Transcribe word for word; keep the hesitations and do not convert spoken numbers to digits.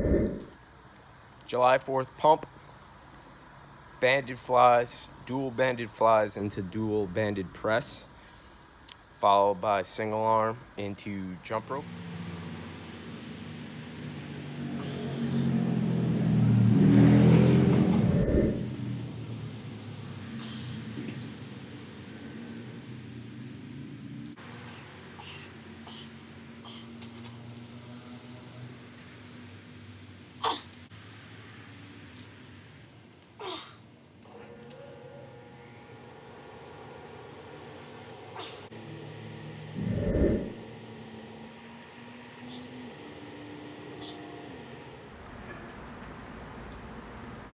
July fourth pump, banded flies, dual banded flies into dual banded press, followed by single arm into jump rope.